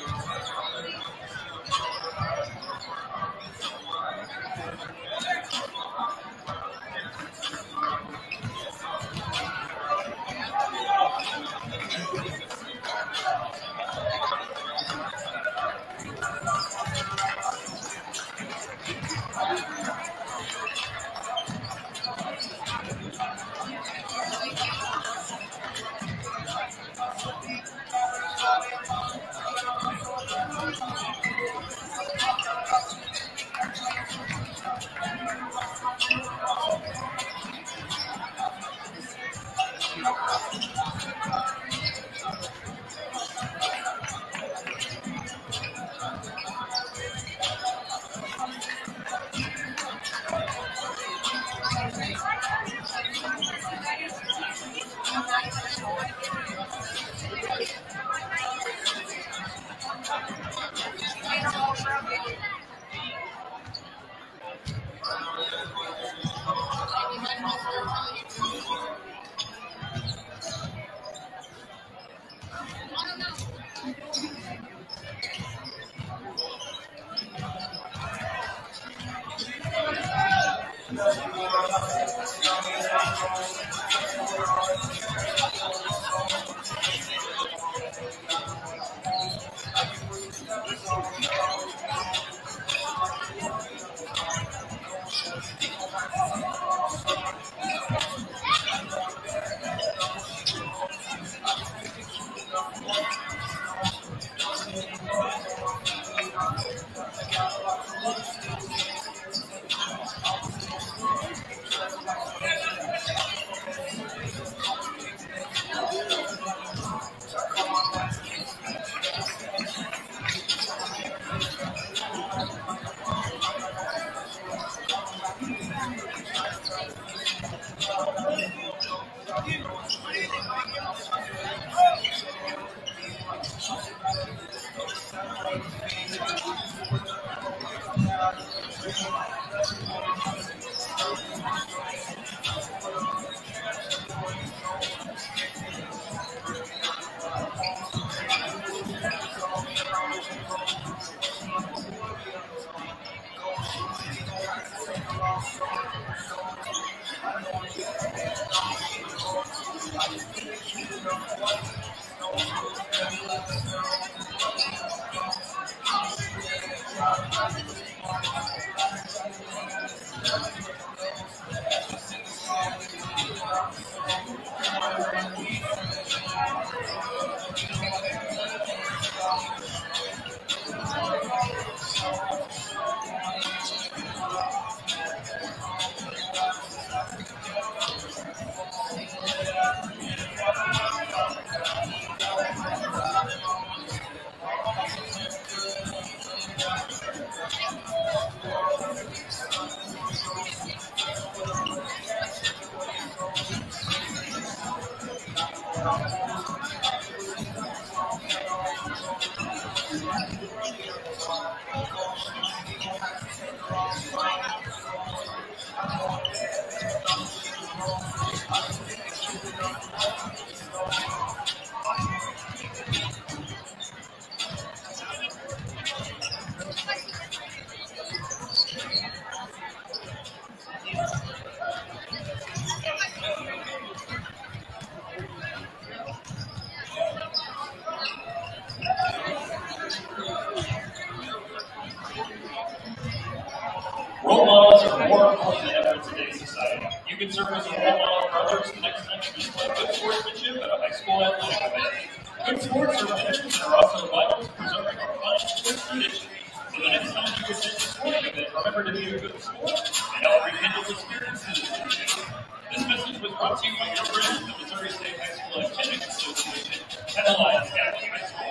Role models are more important than ever in today's society. You can serve as a role model for others the next time you display good sportsmanship at a high school athletic event. Good sports are winners and are also vital to preserving our fine sports tradition. So the next time you attend a sporting event, remember to be a good sport and help rekindle the spirit of citizenship. This message was brought to you by your friends, the Missouri State High School Athletics Association, HighHelias Catholic High School.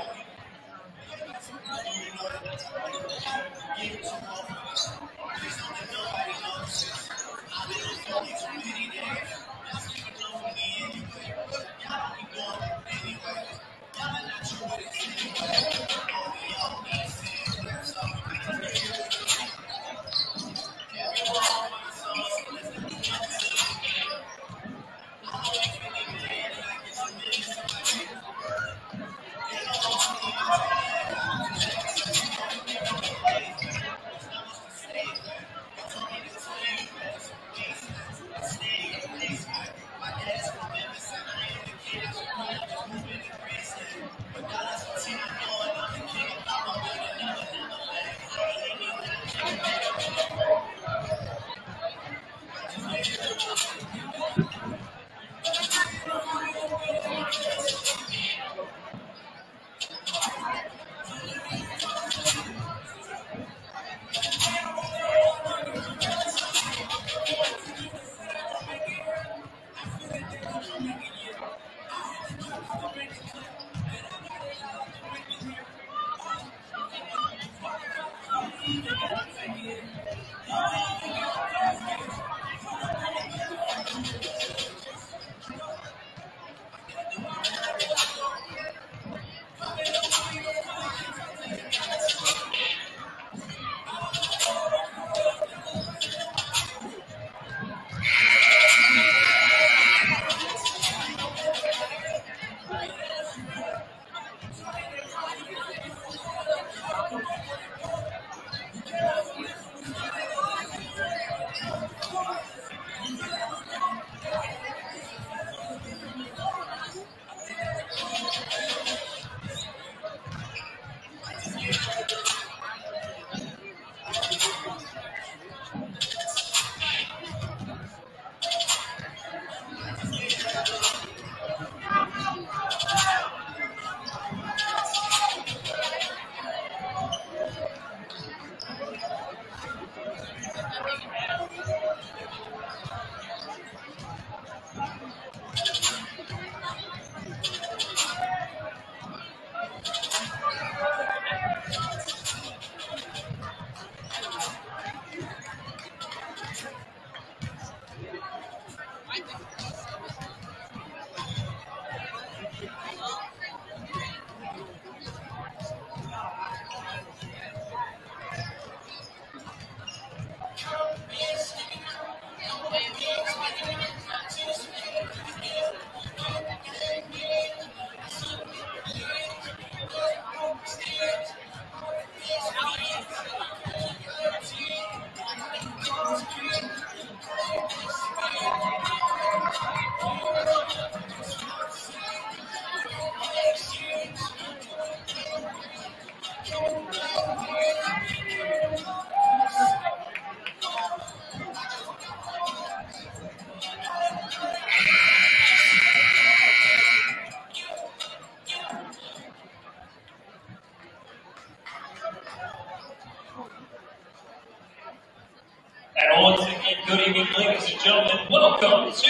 And once again, good evening, ladies and gentlemen. Welcome to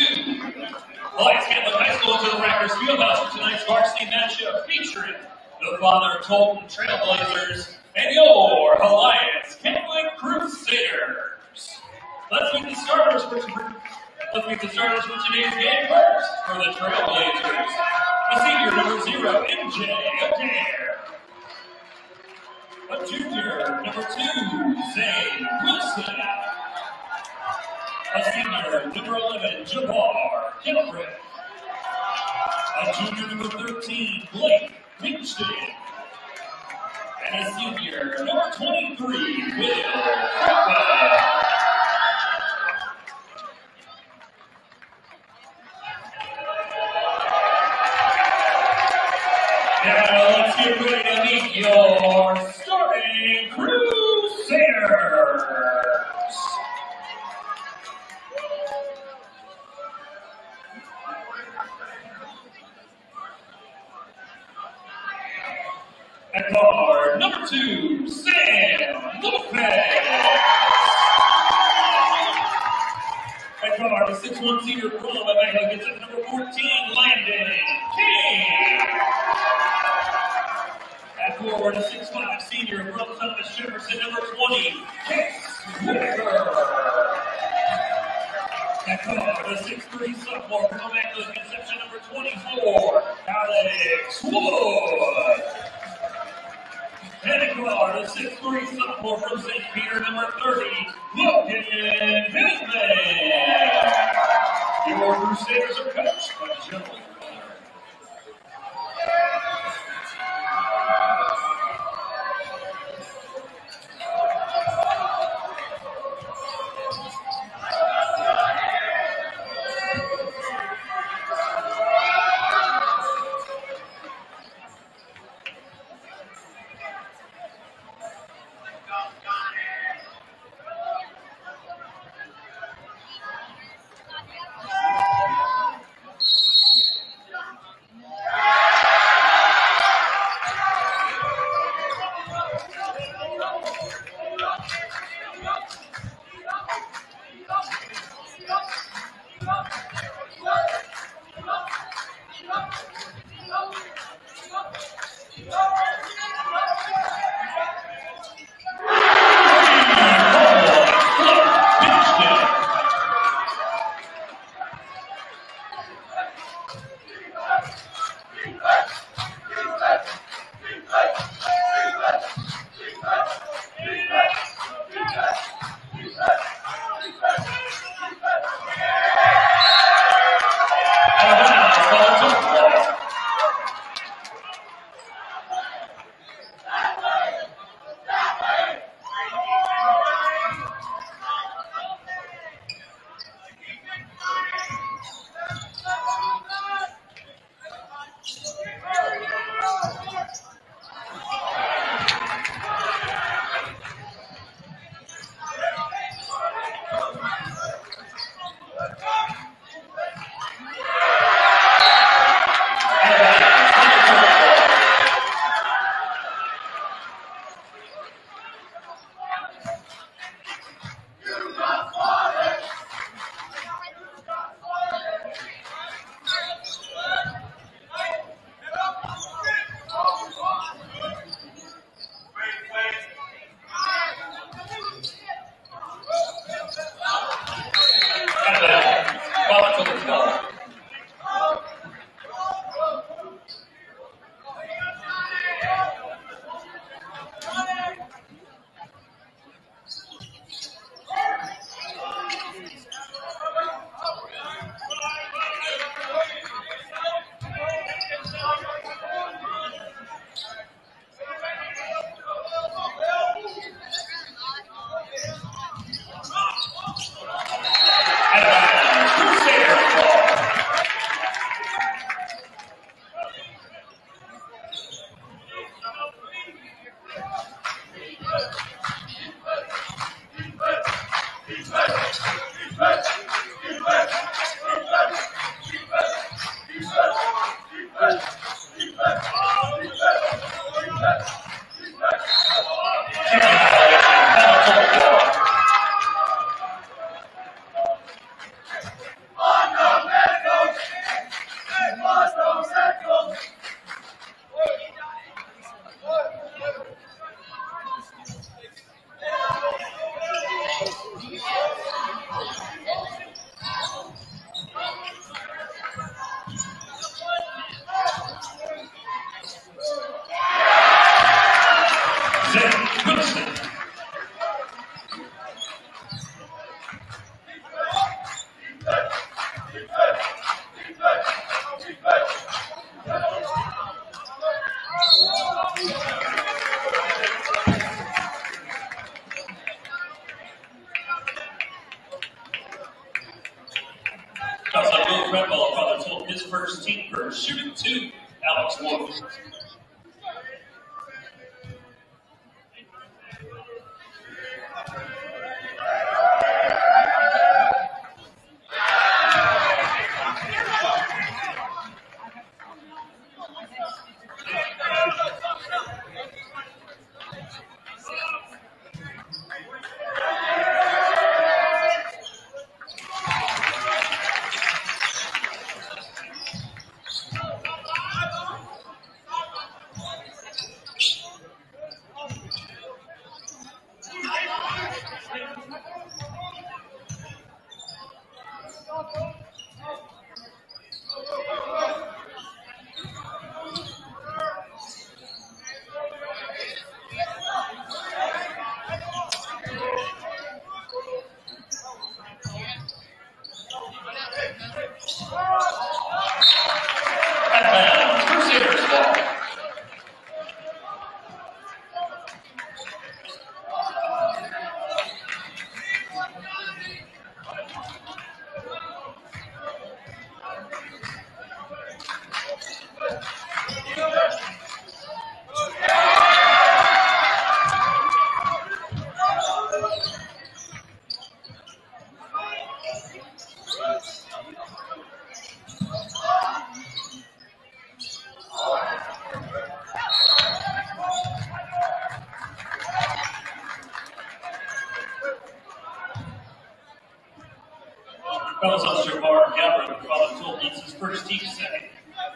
Helias High School to the Rackers Fieldhouse for tonight's varsity matchup featuring the father of Tolton Trailblazers and your Helias Catholic Crusaders. Let's meet the starters for today's game first. For the Trailblazers, a senior number 0, MJ Adair. A junior number 2, Zane Wilson. A senior number 11, Jabbar Gilbert. A junior number 13, Blake Winston. And a senior number 23, Will Crowell. Now let's get ready to meet your starting Crusaders. At card number 2, Sam Lopez. At card, the 6'1" senior from Atlanta gets at number 14, Landon King. At forward, a 6'5" senior from Thomas Jefferson, number 20, Case Whitaker. At card, a 6'3" sophomore from Immaculate Conception, number 24, Alex Wood. And a guard, a 6'3" sophomore from St. Peter, number 30, Logan Hillman. Your Crusaders are coached by Joe. Swoop. Fellows Officer Bar Gabbard, Father Tolton gets his first team second.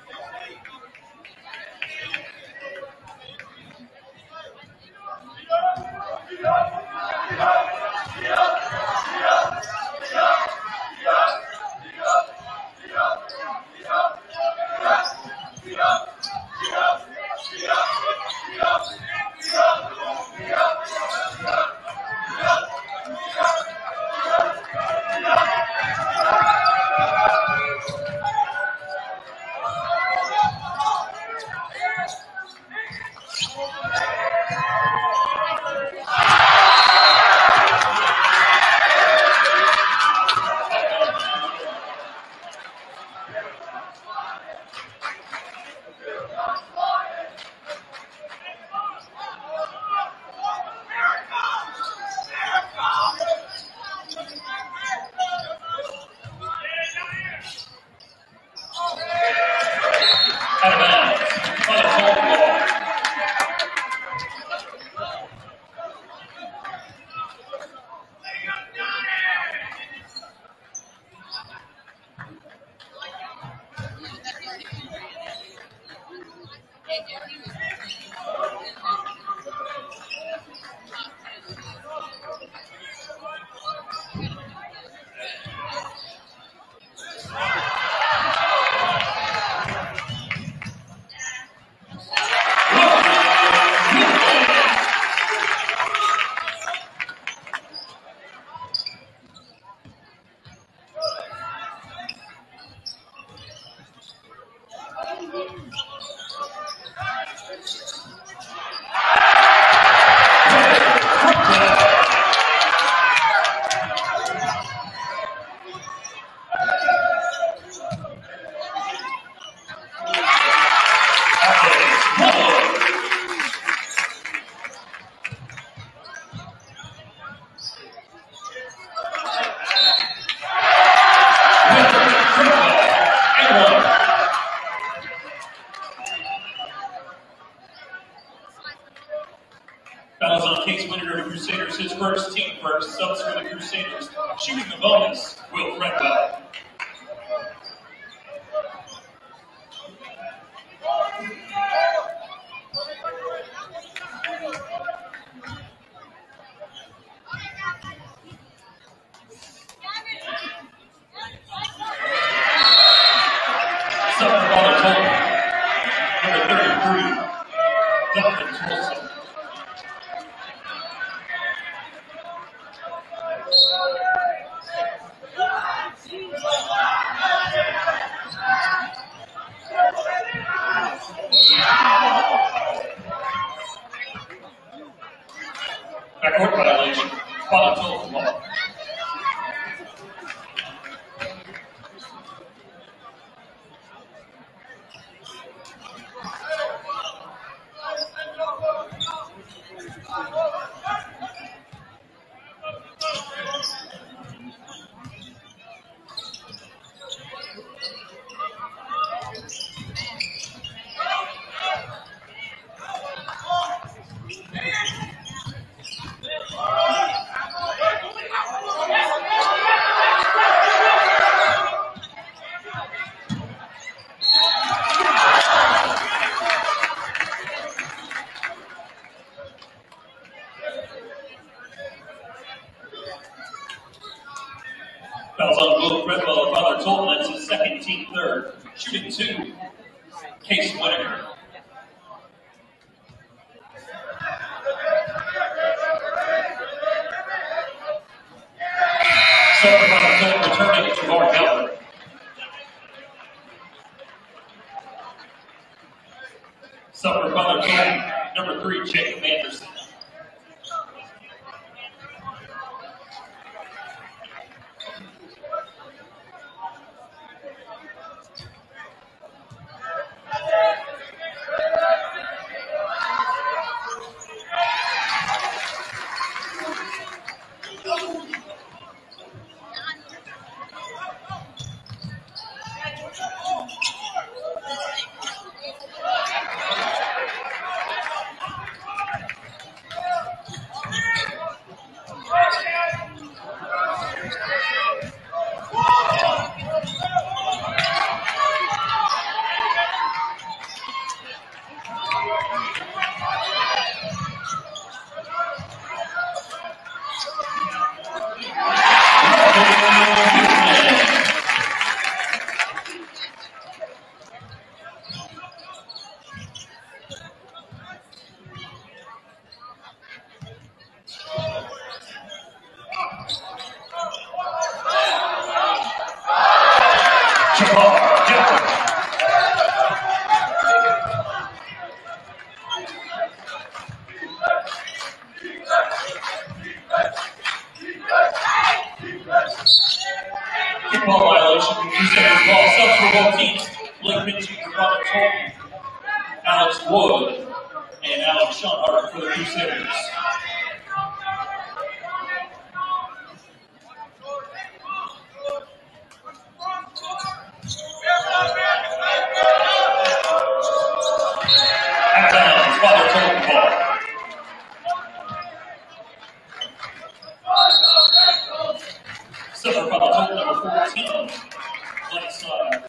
Fellows on case winner of the Crusaders, his first team first, subs for the Crusaders, shooting the bonus, Will Fredwell. Backcourt violation. Foul Tolton. Fouls on both red ball of Father Tolton. That's his second, team third. Shooting 2, Case Whitaker. Second Father Tolton returning to Mark Albert. Supper Father Tolton, number 3, Jacob Anderson. Ball violation. Crusaders ball. Subs for both teams. Blake Mitchell for Father Tolton. Alex Wood and Alex Schonhart for the Crusaders. Out of bounds. Father Tolton ball. Silver Father Tolton number 14. Left side.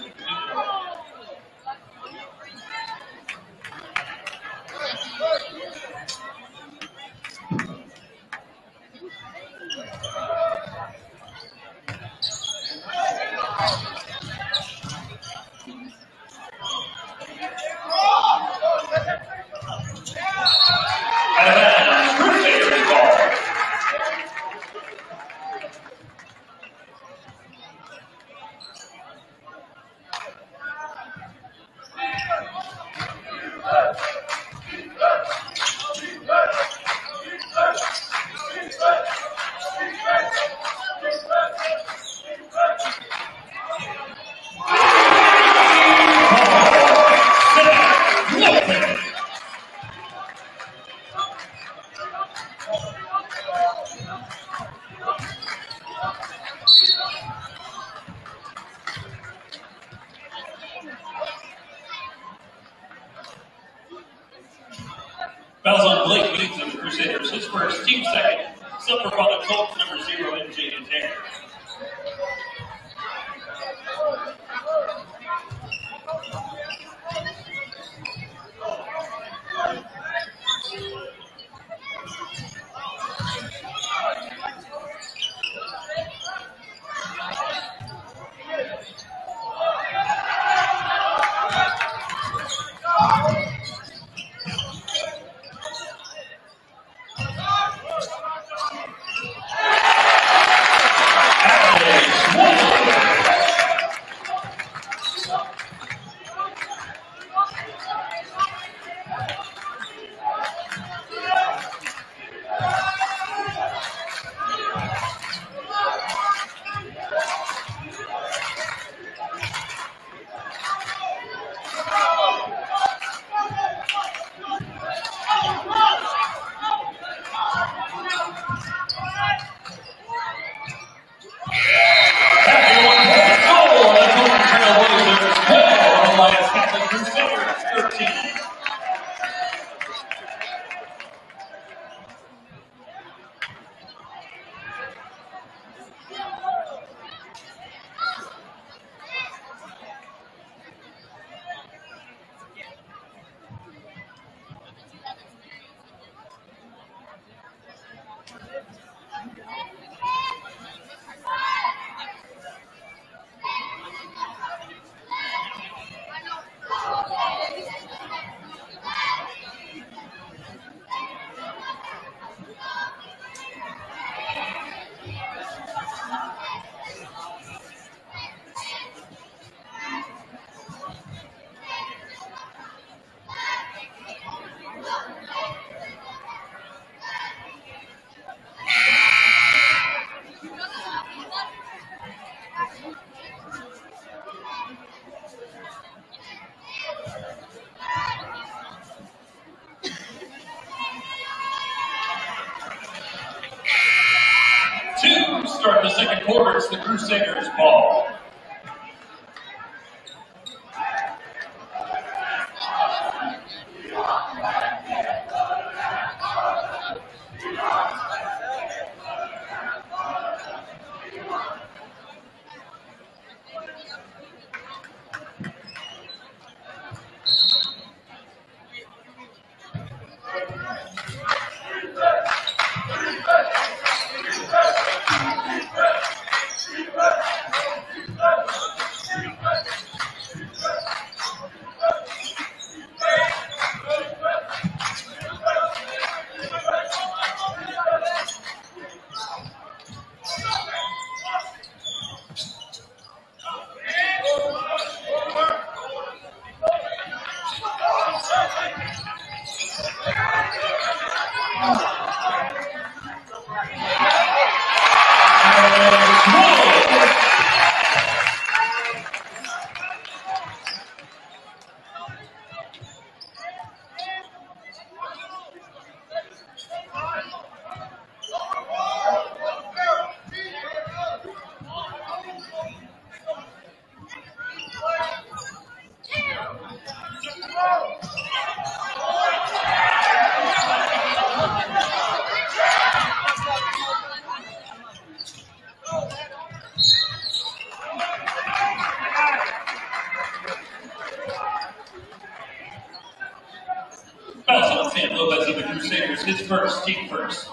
Fouls on Blake Wings of the Crusaders. His first, team second. Silver Father Tolton, number 0, and Jaden Taylor. 2, start the second quarter. It's the Crusaders' ball. The Crusaders, his first, team first.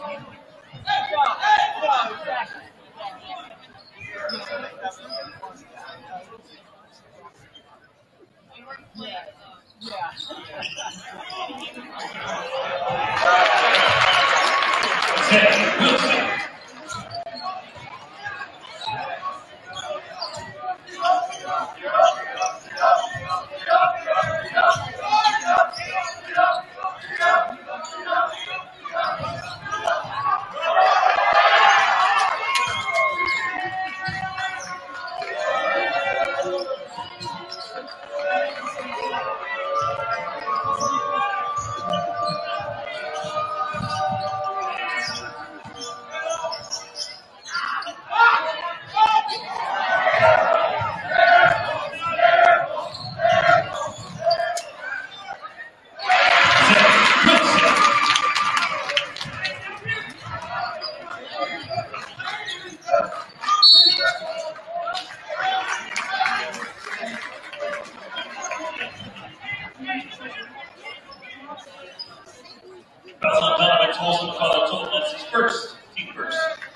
Tolton, that's his first, team first.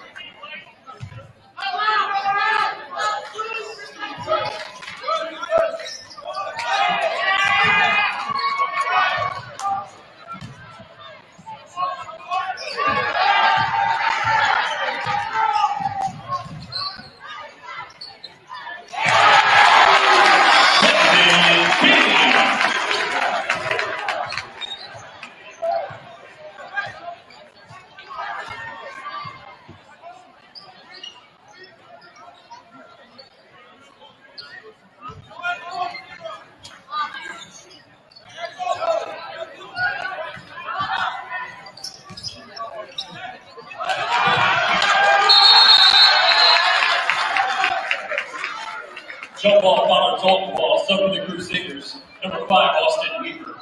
Jump ball, Connor Tolton ball, sub for the Crusaders. Number 5, Austin Weaver.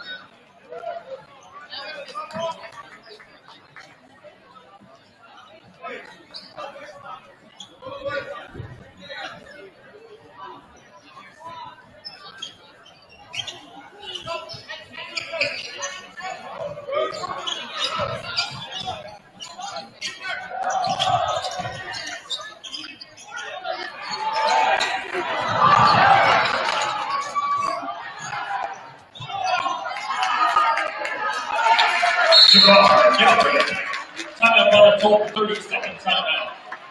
Timeout on a total 30-second timeout.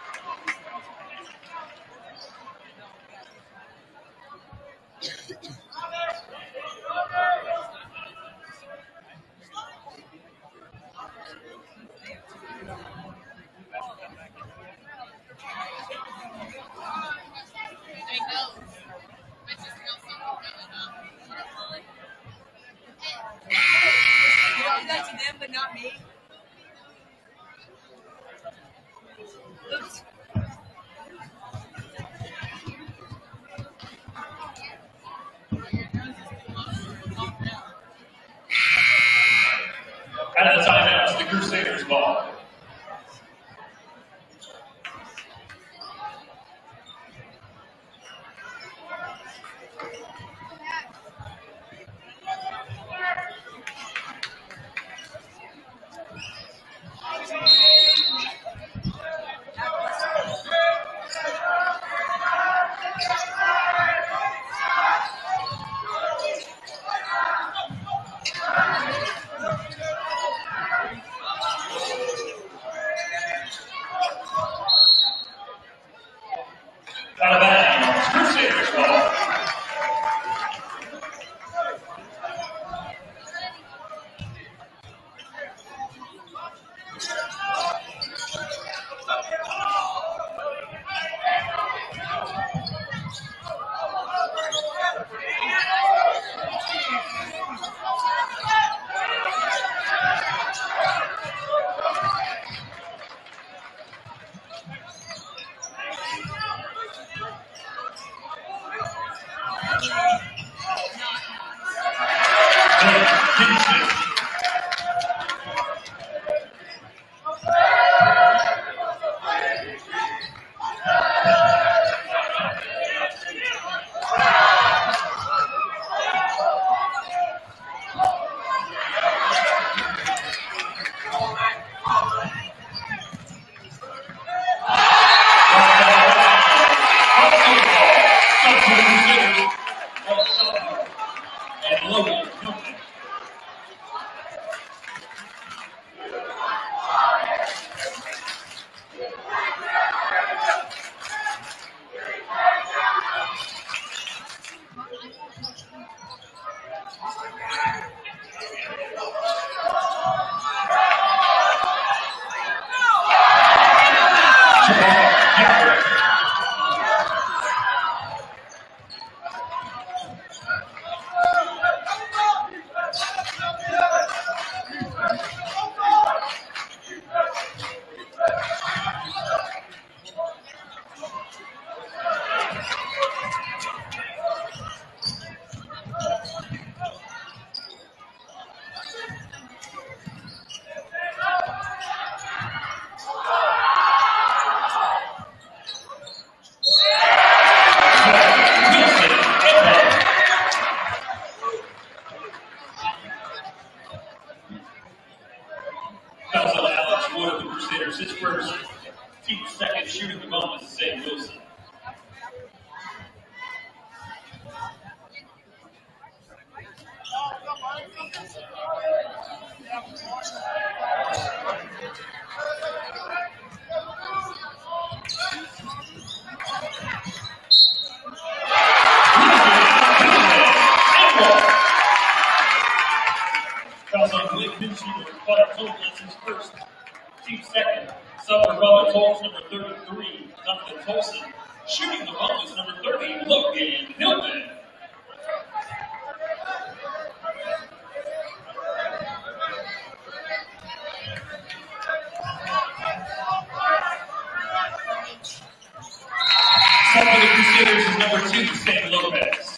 That to them, but not me. Oops. Crusaders ball. Out of bounds, Crusaders ball. His first, team's second shooting the ball is Zay Wilson. Team second, Suffer Brother Tolton, number 33, Jonathan Tolton. Shooting the ball is number 30, Logan Hillman. Suffer the Crusaders is number 2, Sam Lopez.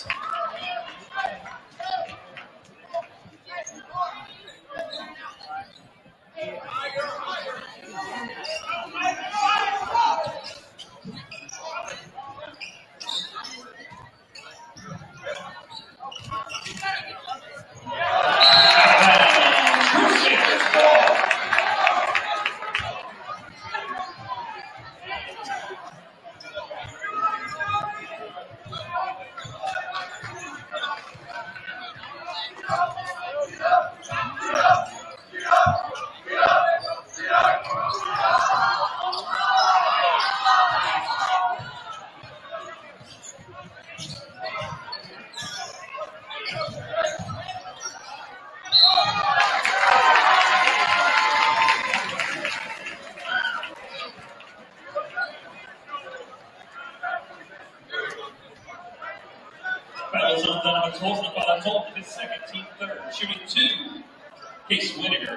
Fouls on Donovan Tolton, foul on Tolton, his second, team third. Shooting 2, Case Whittaker.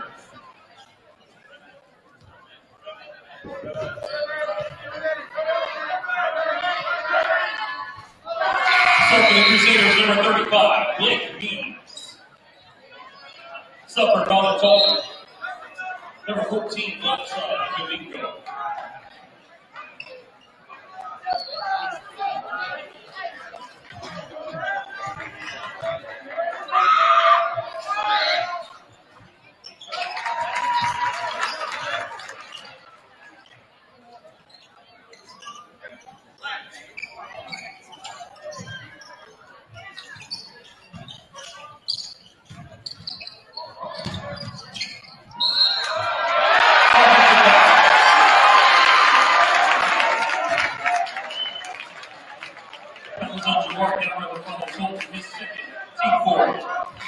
Suffer the Crusaders, number 35, Blake Means. Suffer Donovan Tolton. Number 14, left side, Domingo. Tolton, Mississippi, team 4.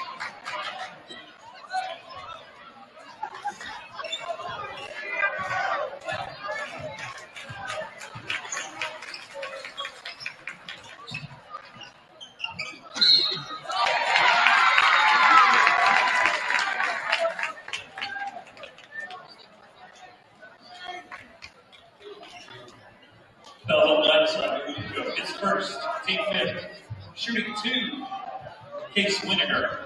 Fell on the left side. It's first, team 5. Shooting 2, Case Winiger.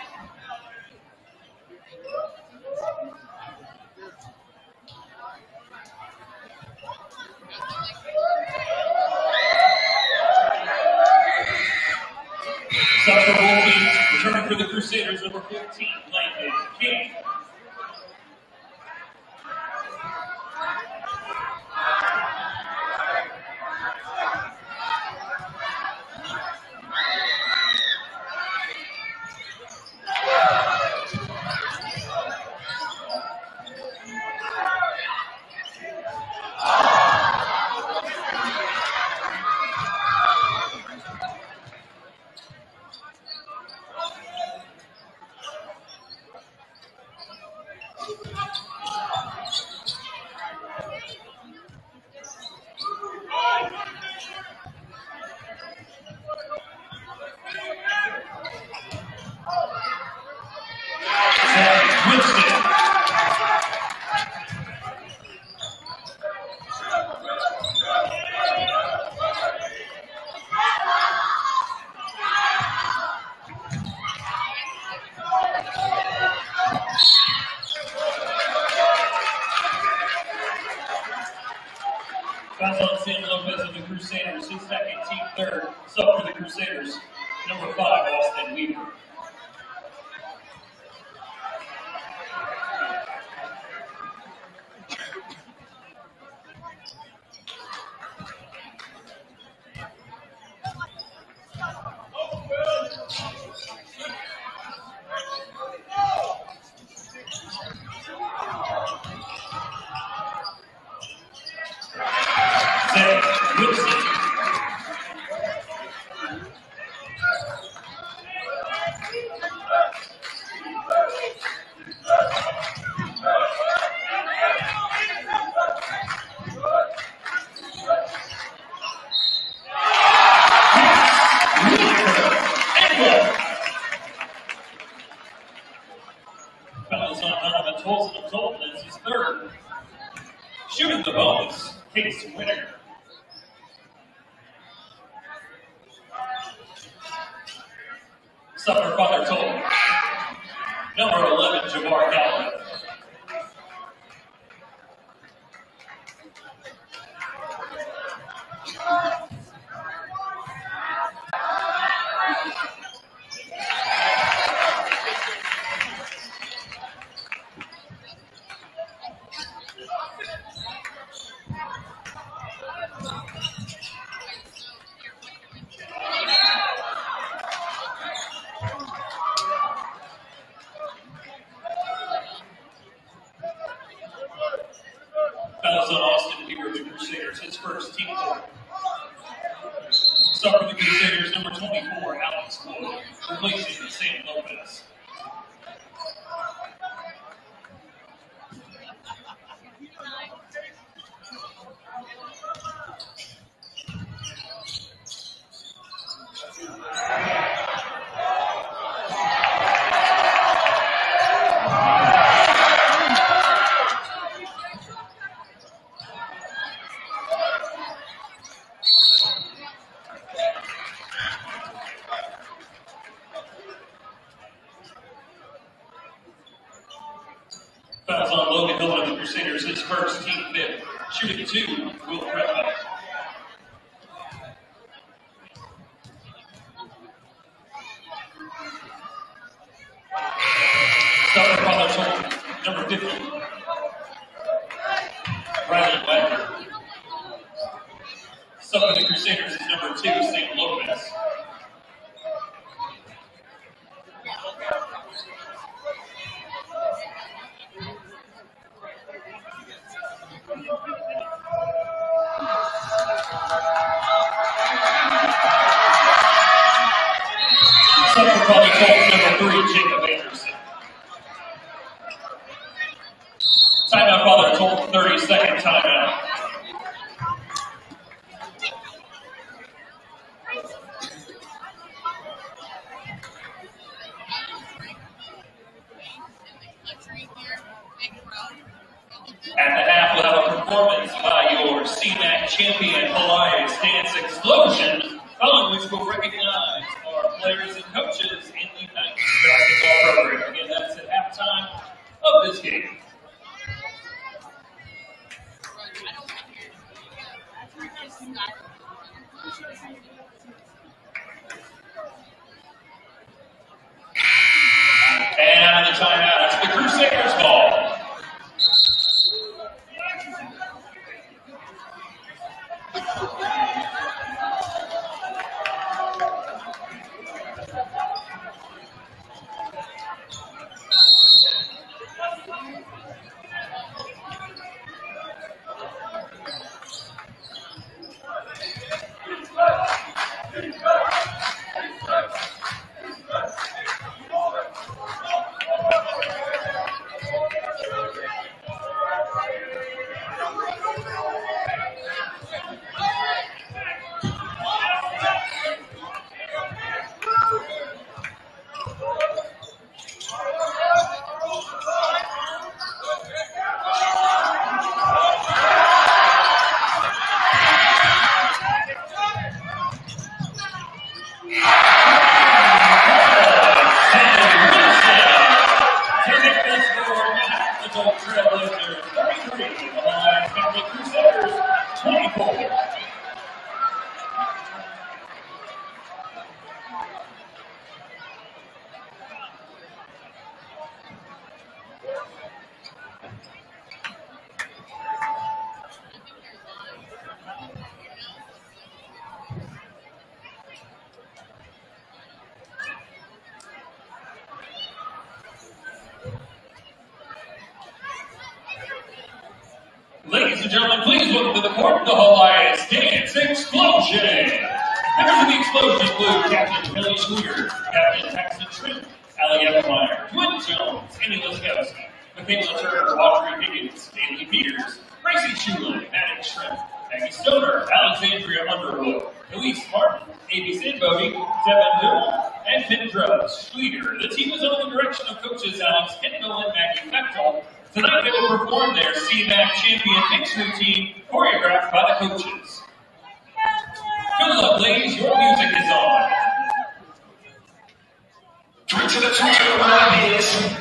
Soccer ball team, returning for the Crusaders, number 15, Landon King. Of the Crusaders, his second, team 3rd. Sub for the Crusaders, number 5, Austin Weaver. Tolton is his 3rd. Shooting the bonus, Case Winiger. Suffer Father Tolton. Number 11, Javar Gallagher. Austin Weaver of the Crusaders, his first, team 4. Sub for the Crusaders, number 24, Alex Wood, replacing Sam Lopez. first, team fifth. Shooting 2, Will Redmond. Starter Father Tolton, number 50. Riley Wagner. Sub of the Crusaders is number 2, St. Lopez. Sub for Father Tolton, number 3, Jacob Anderson. Timeout, Father Tolton, 30-second timeout. At the half, we'll have a performance by your CMAC champion, Helias Dance Explosion, following which we'll recognize our players and coaches in the men's basketball program. Again, that's at halftime of this game. And out of the timeout, it's the Crusaders' ball. Ladies and gentlemen, please welcome to the court the Helias Dance Explosion. Members of the Explosion include Captain Helias Weir, Captain Paxton Trent, Allie Eppemeyer, Dwight Jones, Andy Liskowski, Michaela Turner, Audrey Higgins, Daly Peters, Gracie Shulin, Maddie Shrimp, Maggie Stoner, Alexandria Underwood, Elise Martin, A.B. Sandbody, Devin Hill, and Finn Drubbs. Schleter. The team is under the direction of coaches Alex Kendall and Maggie Bechtel. Tonight they will perform their CMAC champion mixed routine, choreographed by the coaches. Good luck, ladies. Your music is on. 3 to the 2 to the line is.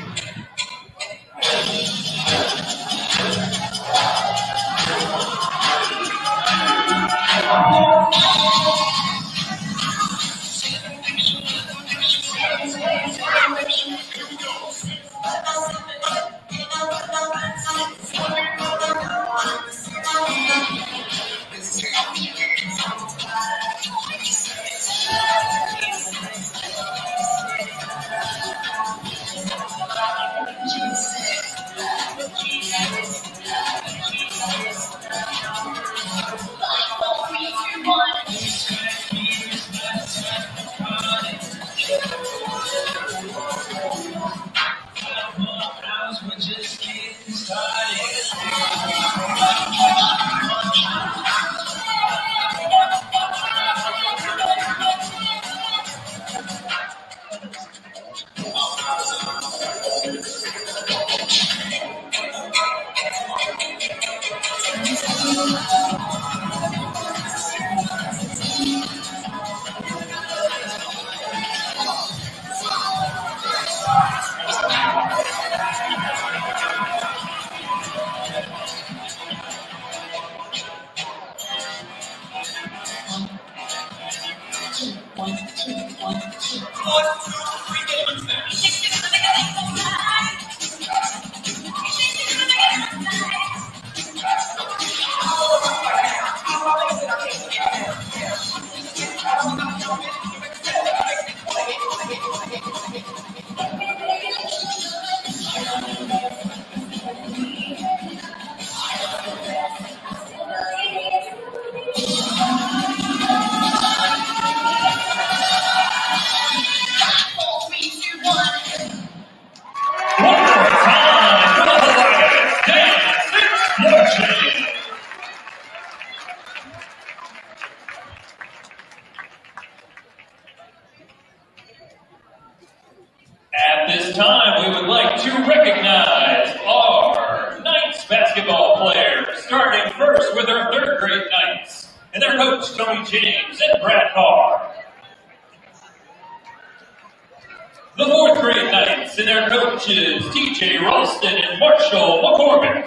At this time, we would like to recognize our Knights basketball players, starting first with our third grade Knights and their coach, Tony James and Brad Carr. The fourth grade Knights and their coaches, TJ Ralston and Marshall McCormick.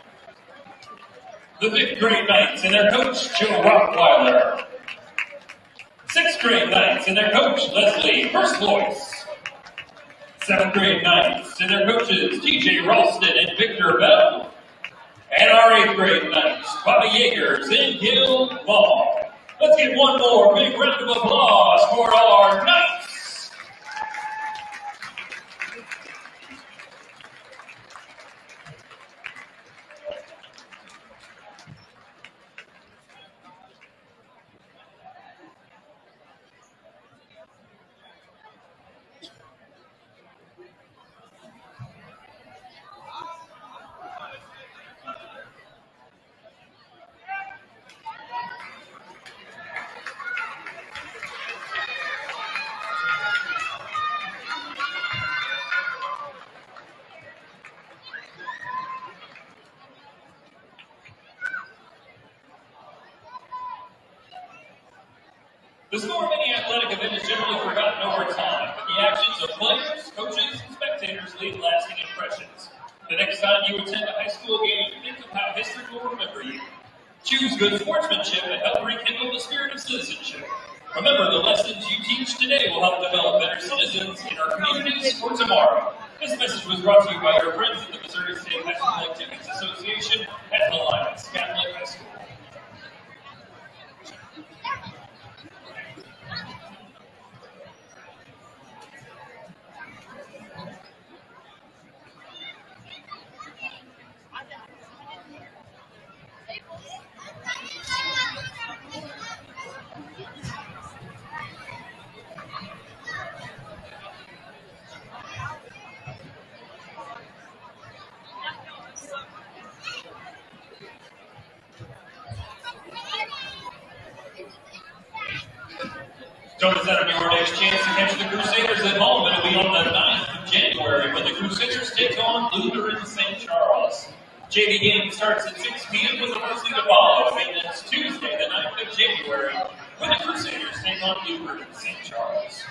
The fifth grade Knights and their coach, Joe Rottweiler. Sixth grade Knights and their coach, Leslie Firstvoice. Seventh grade Knights and their coaches, TJ Ralston and Victor Bell. And our eighth grade Knights, Bobby Yeagers and Gil Ball. Let's get one more big round of applause for our Knights. The score of any athletic event is generally forgotten over time, but the actions of players, coaches, and spectators leave lasting impressions. The next time you attend a high school game, think of how history will remember you. Choose good sportsmanship and help rekindle the spirit of citizenship. Remember, the lessons you teach today will help develop better citizens in our communities for tomorrow. This message was brought to you by our friends at the Missouri State High School Activities Association at Helias Catholic High School. Don't miss out on your next chance to catch the Crusaders at home. It'll be on the 9th of January when the Crusaders take on Lutheran St. Charles. JV game starts at 6 p.m. with the Varsity to follow. And it's Tuesday, the 9th of January, when the Crusaders take on Lutheran St. Charles.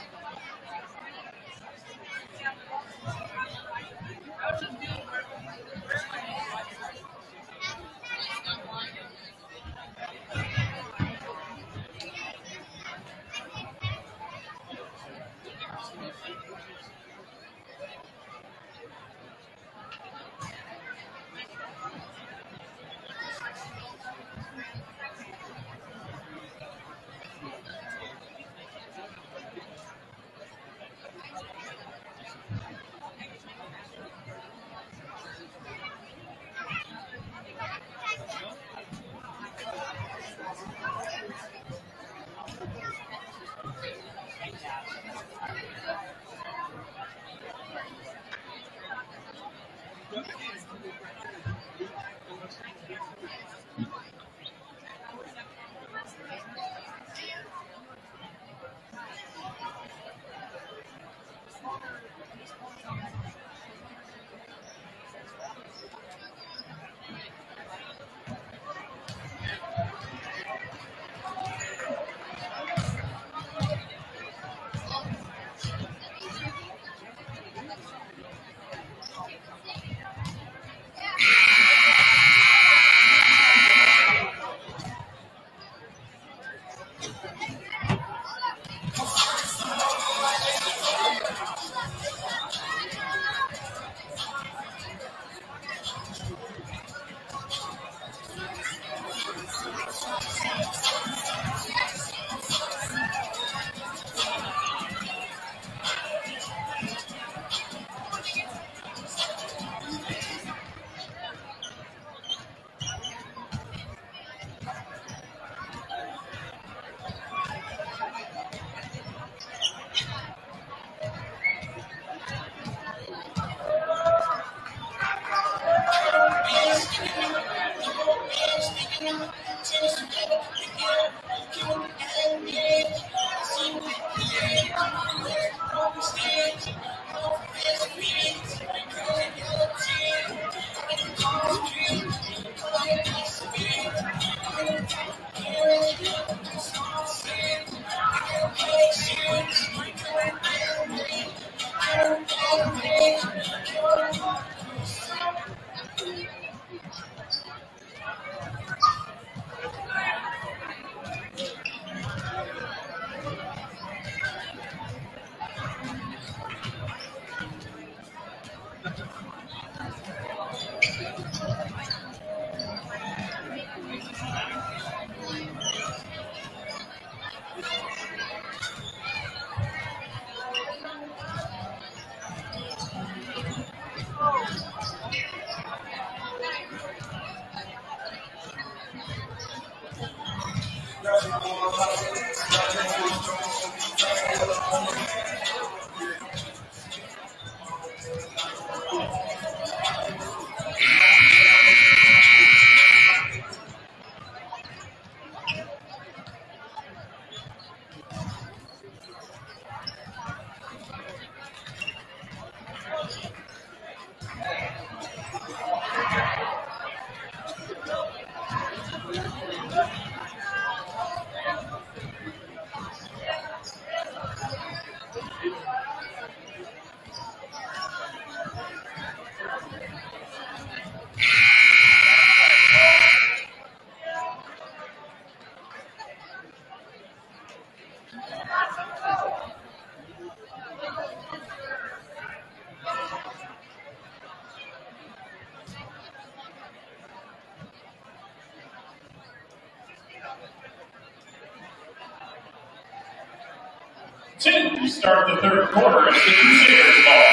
To start the third quarter as the Crusaders ball.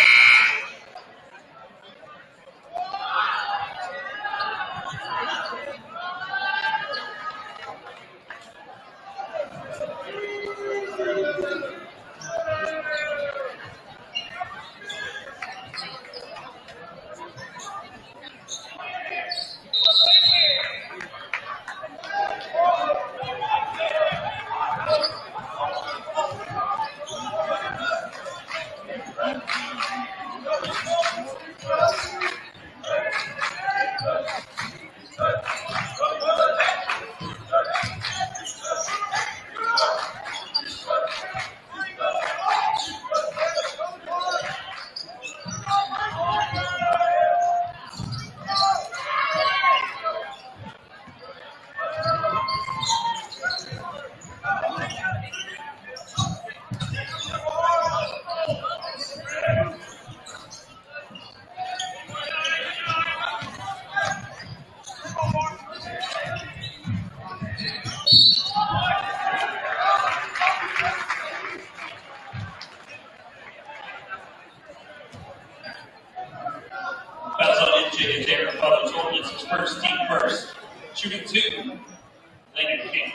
That's on NJ Jared Tolton. It's his first team first. Shooting two, Landon King.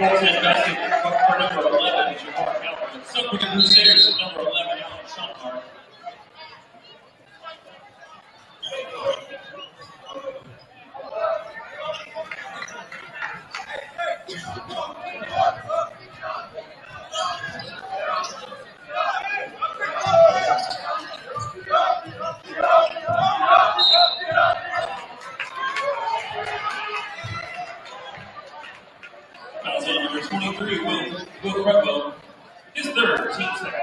Tolton basket for number 11 is your mark out. Some with the Crusaders is number 11, Alan Shumpart. Number 23, Will Redbow, his third team sack.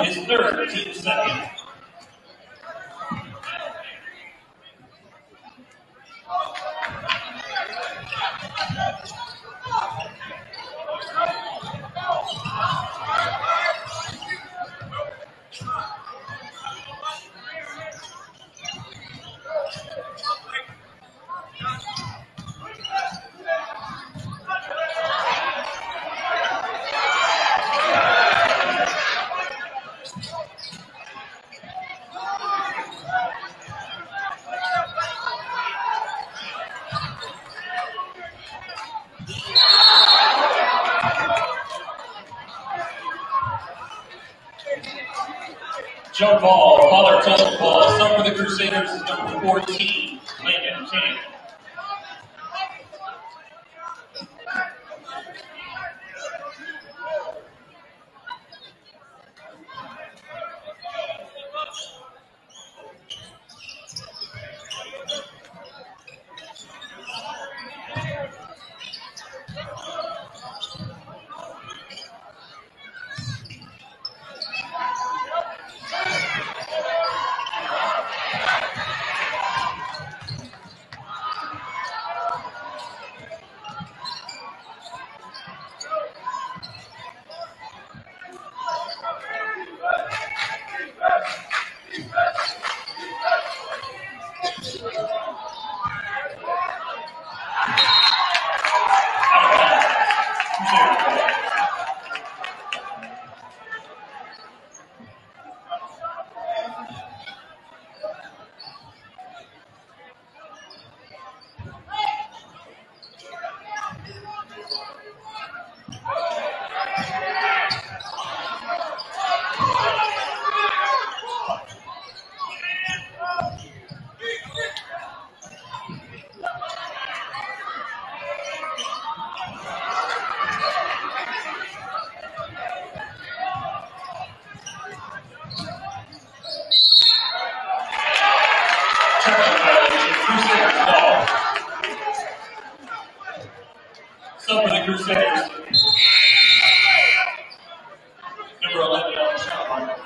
his third team second. Jump ball, Father Tolton ball. Some for the Crusaders is number 14, Landon King. Some for the Crusaders. Number 11 on the shot line.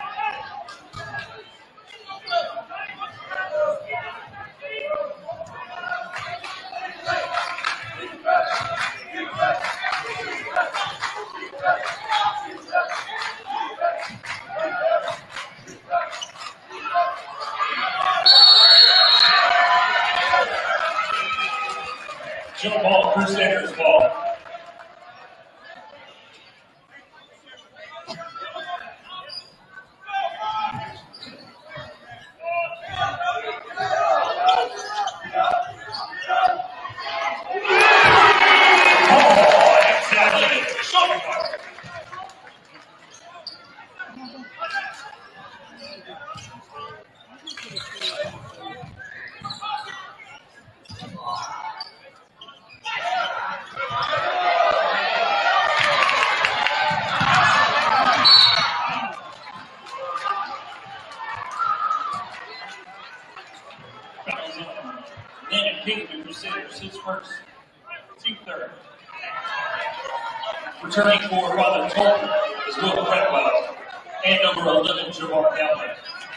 Jump ball, Crusaders ball. Landon King, the Crusaders, his first, team third. Returning for Father Tolton is Will Redwell and number 11, Jamar Galvin.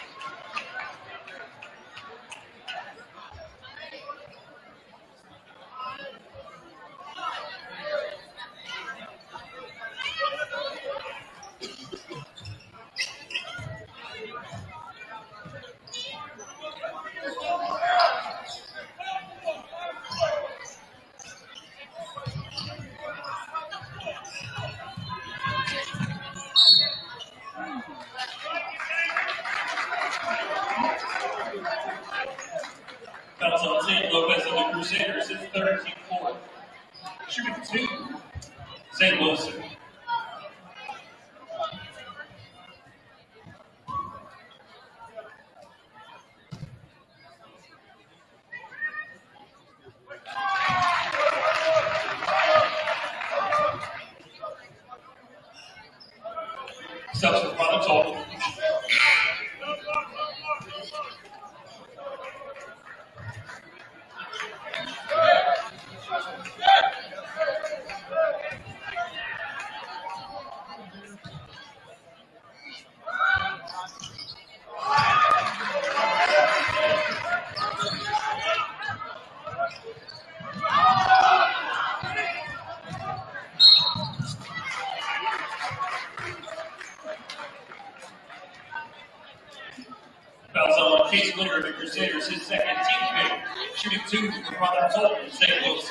Fouls on Zane Lopez and the Crusaders, his third, team fourth. Shooting two, Zane Wilson. Steps in front of Tolton. Fouls on Case Winter of the Crusaders, his second team pick. Shooting 2 for Brother Tolton, St. Louis.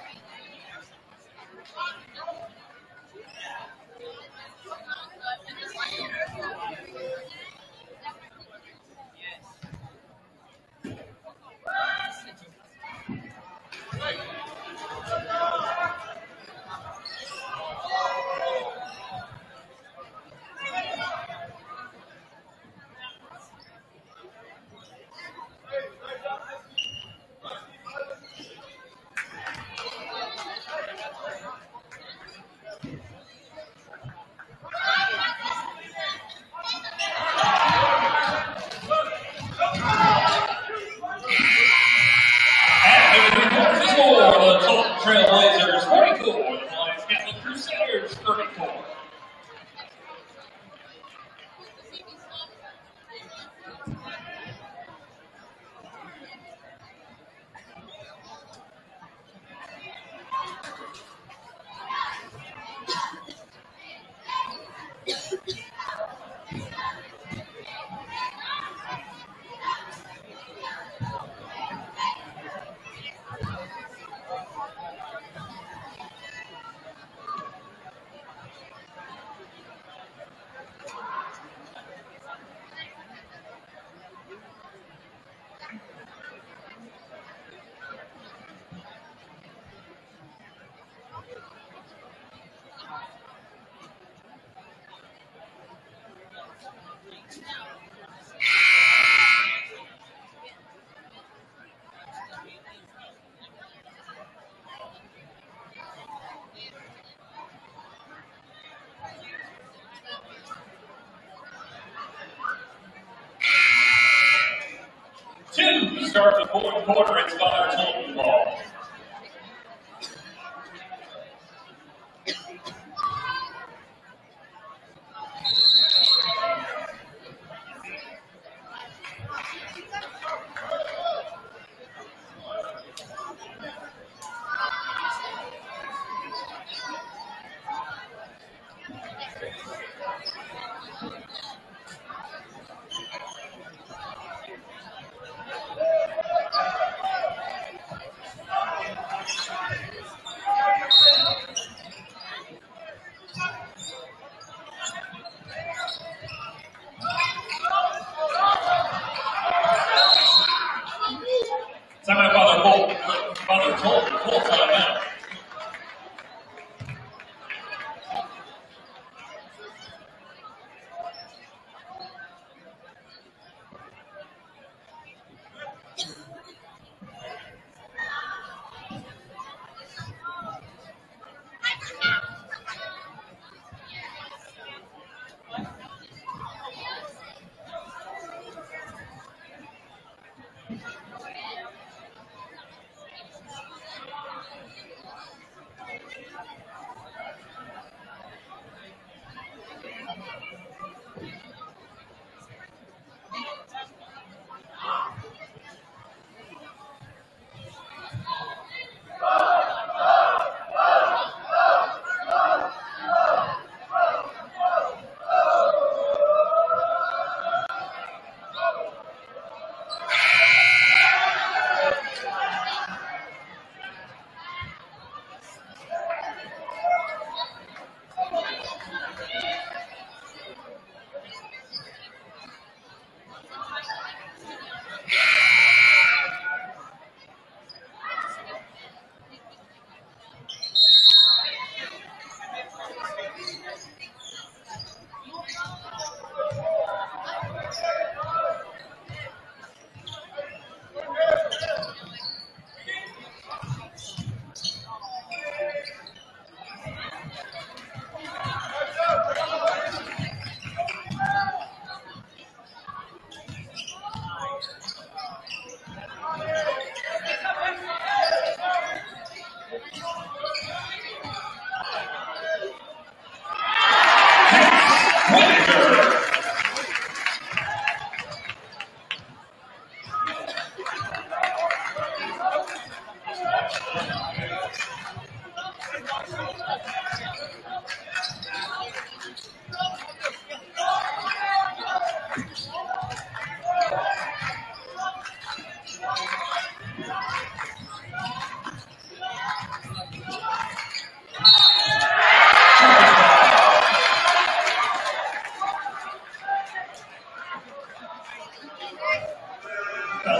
Trailblazers 44, the Lions Catholic Crusaders 34. To start the fourth quarter, it's Father Tolton ball. Father Tolton, full timeout.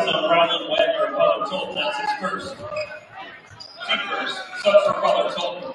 Battles on Ryland Wagner, Father Tolton, that's his first. Team first, sub for Father Tolton.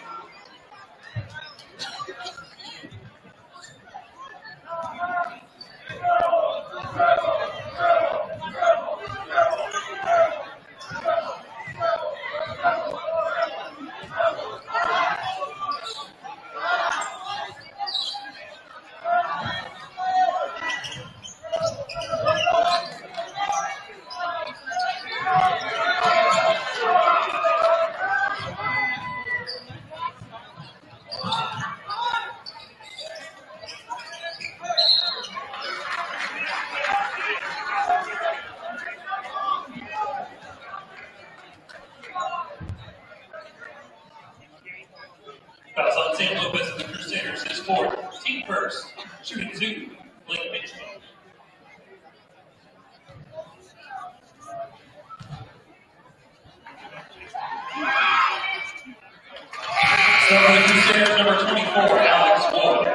Battles on San Lopez and the Crusaders, his fourth. Team first, shooting two, Blake Mitchell. So for the Crusaders, number 24, Alex Wood.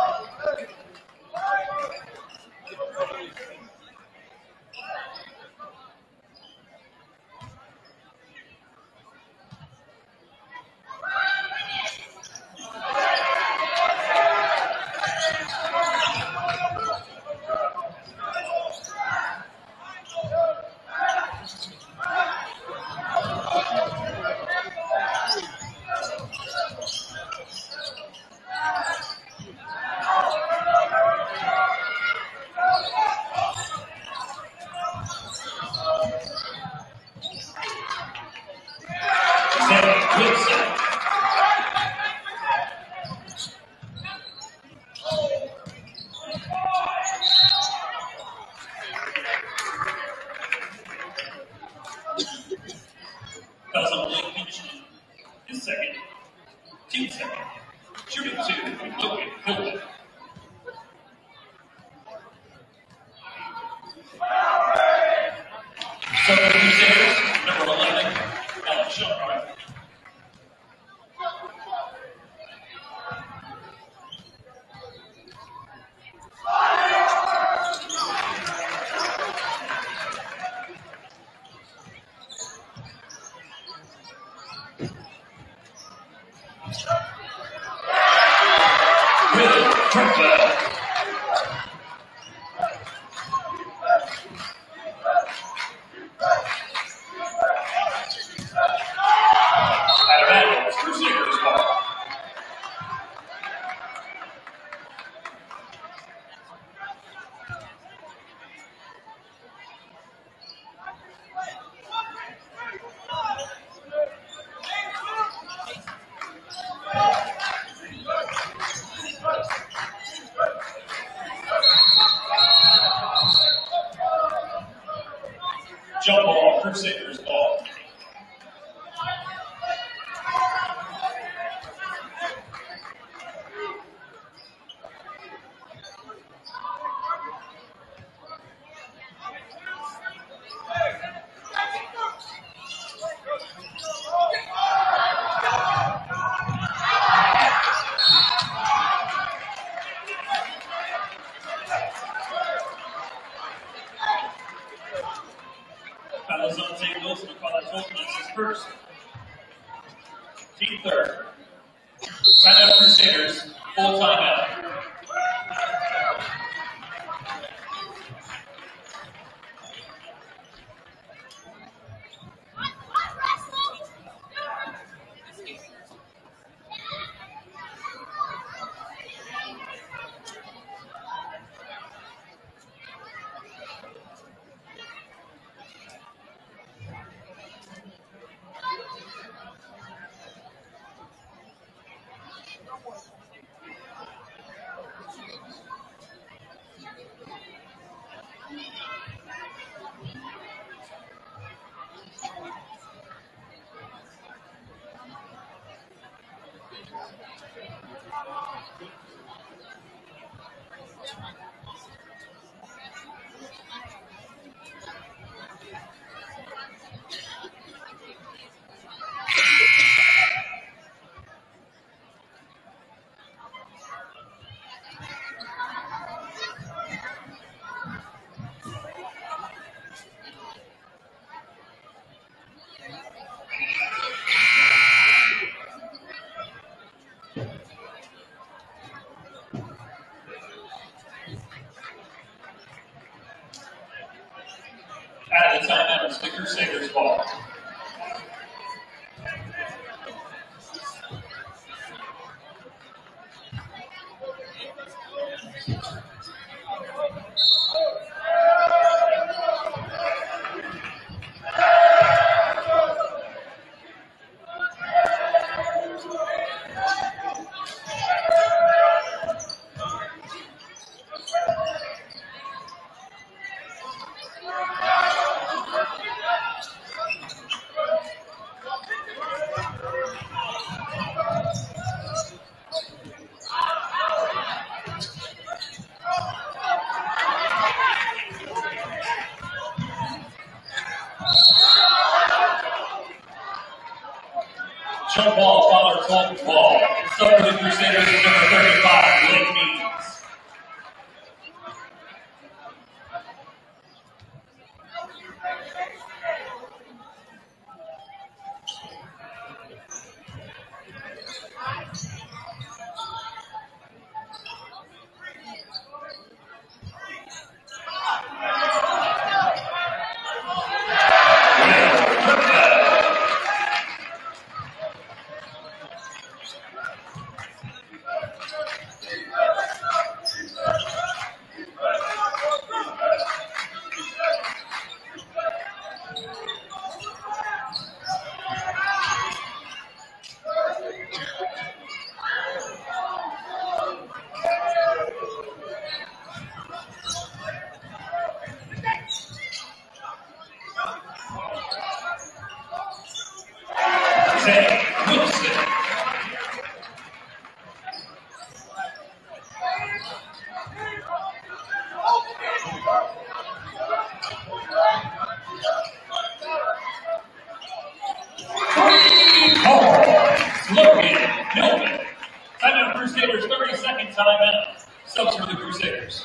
That's on Blake Mitchell. His second. Team second. Shooting two, Logan Tolton. So for the Crusaders, number 11, Alex Shepard. Jump ball, Crusaders ball. Battles on St. Wilson, Father Tolton, that's his first. Team third. Timeout Crusaders, full timeout. At the timeout, it's the Crusaders' ball. Jump ball, Father Tolton ball. It's up for the Crusaders at number 35, Blake Means. Timeout Crusaders, 30-second timeout. Subs for the Crusaders.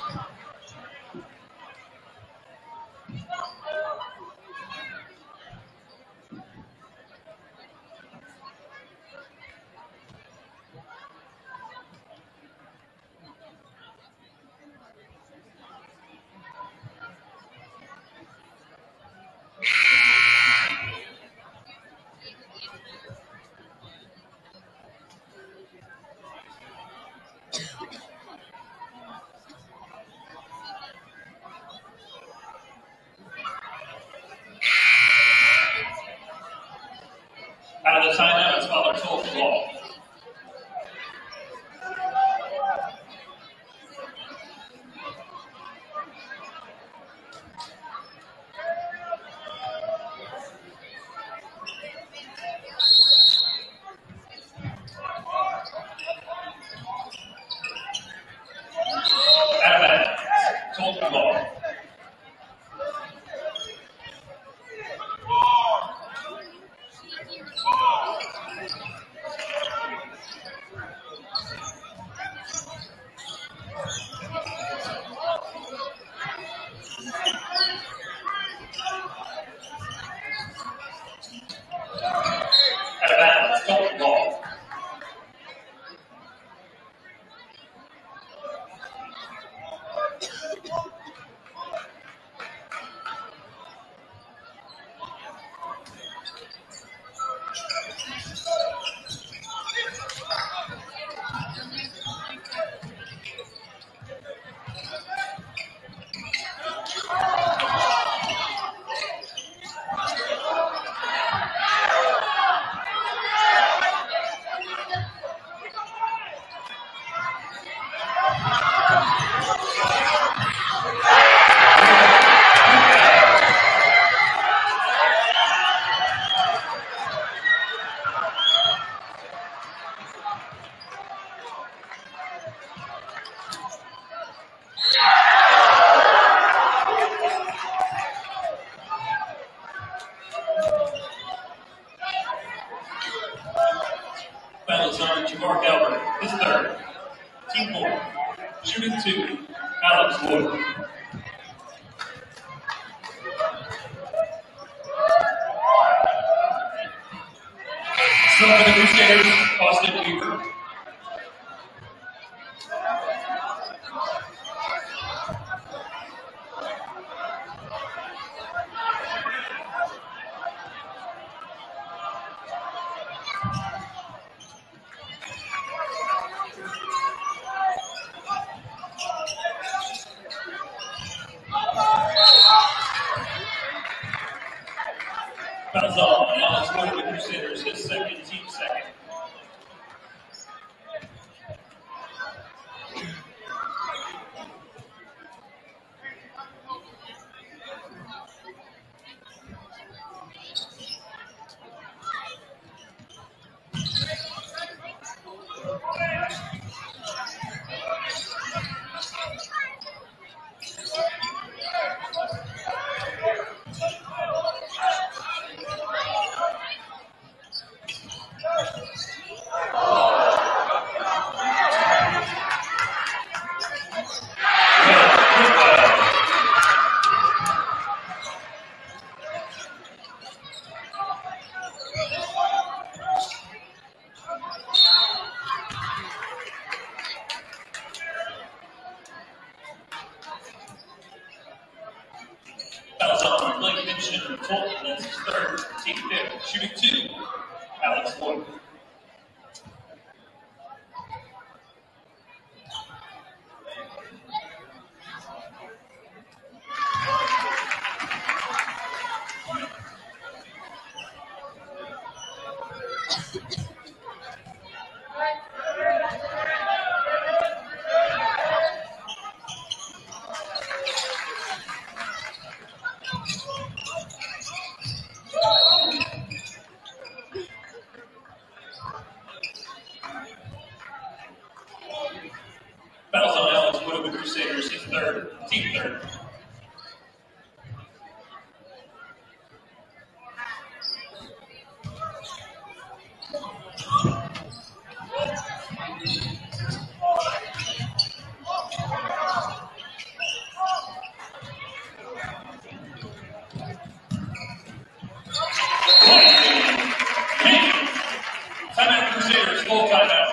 misdemeanor, Tolton, that's his third, team fifth. Shooting 2, Alex Lloyd. Fouls on Alex Wood of the Crusaders, his third, team third. Timeout Crusaders, full timeout.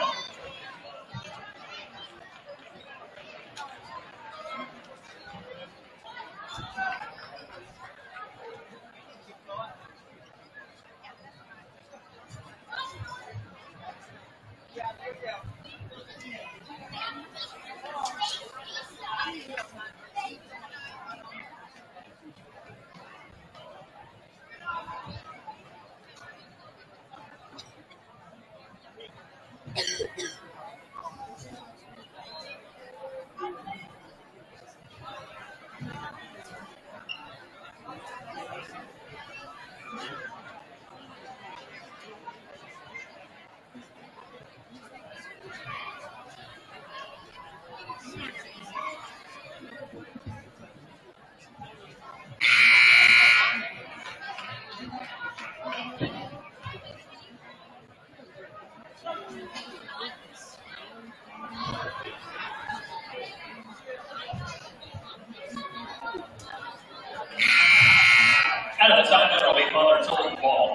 Out of the timeout, will be Mother Tolton ball.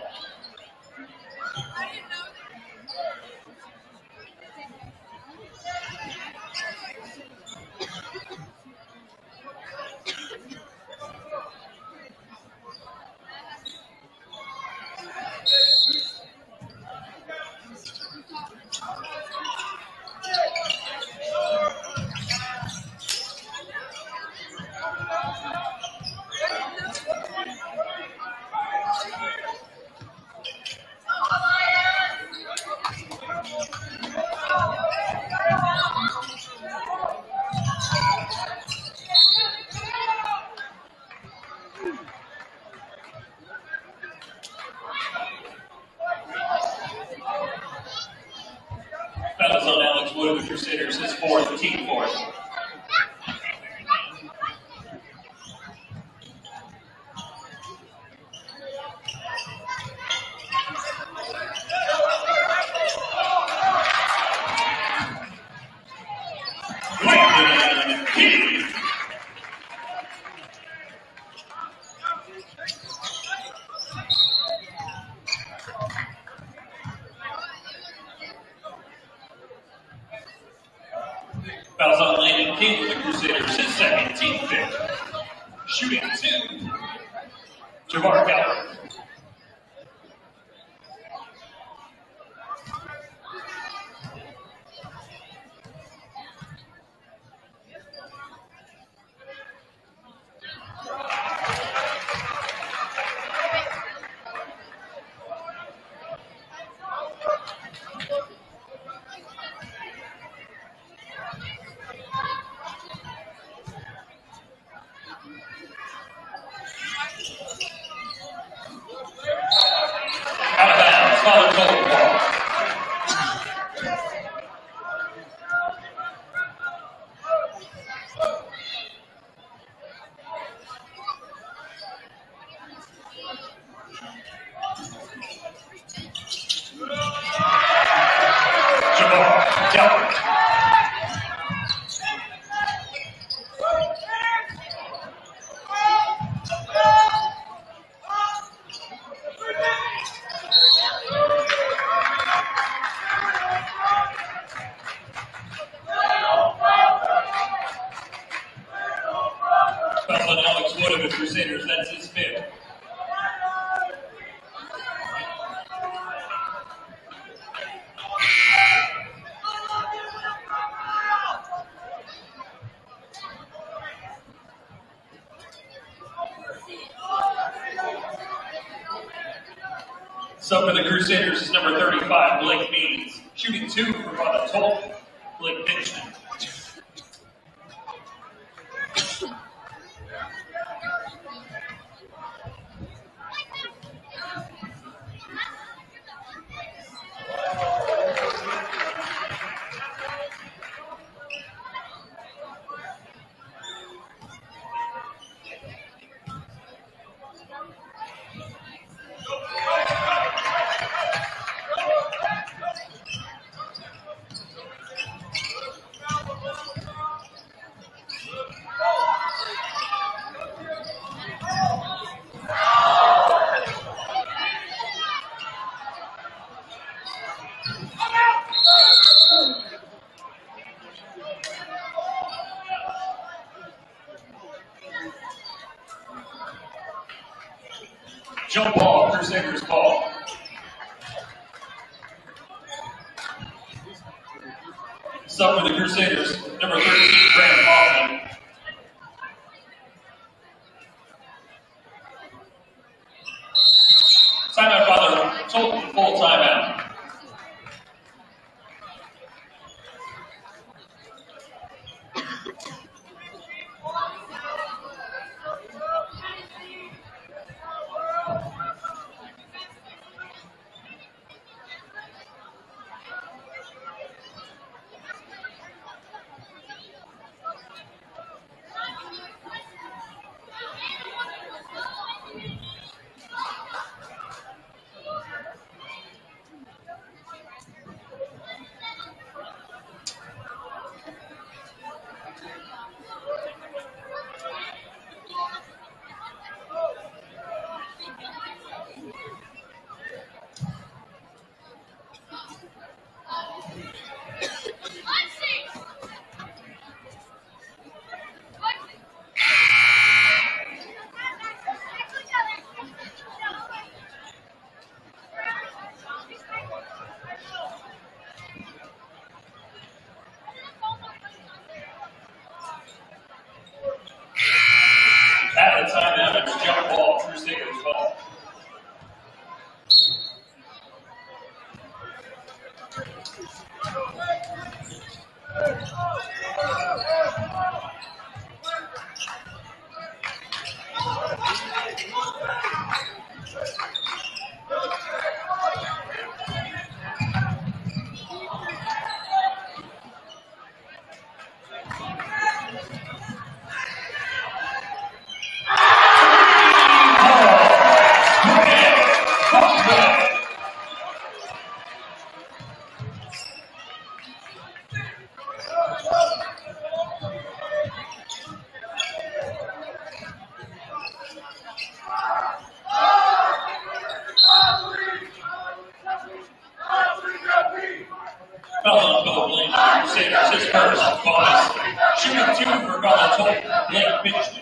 Fouls on Alex Wood of the Crusaders, his fourth, team fourth. Fouls on Landon King with the Crusaders, his second, team fifth. Shooting 2, Javar Keller. Out of bounds, Father Tolton ball. Javar Keller. Fouls on Alex Wood of the Crusaders, that's his fifth. Sub for the Crusaders is number 35, Blake Means. Shooting 2 for Tolton, Blake Benjamin. Jump ball, Crusaders ball. Sub for the Crusaders, number 13, Graham Hoffman. Timeout, Father Tolton, full timeout. At the timeout, it's jump ball, Crusaders ball. Crusaders, his first bonus. Shooting 2 for Tolton, Blake Benjamin.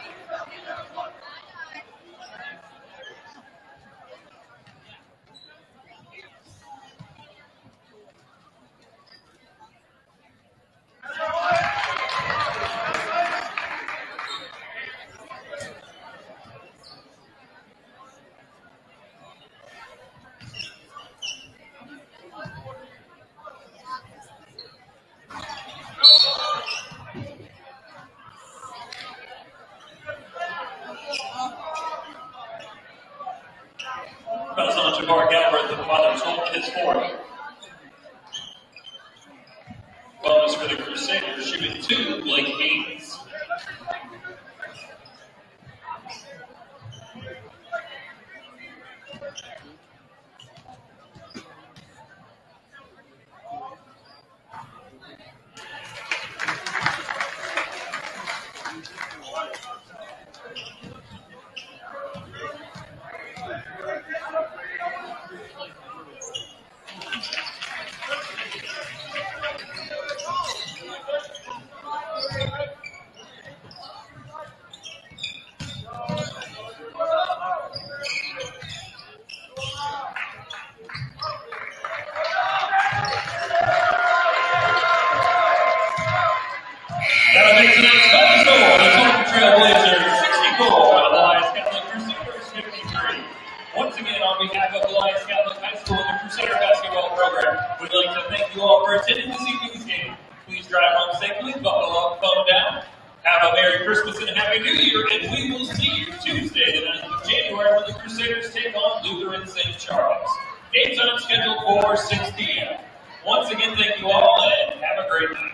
Pass on to Mark Albert, the father Tolton, his fourth. Bonus for the Crusaders, shooting 2, Blake Means. That'll make tonight's final score. The Tolton Trailblazers 64. for attending this evening's game. Please drive home safely, buckle up, phone down. Have a Merry Christmas and a Happy New Year, and we will see you Tuesday, the 9th of January, when the Crusaders take on Lutheran St. Charles. Game time scheduled for 6 p.m. Once again, thank you all, and have a great night.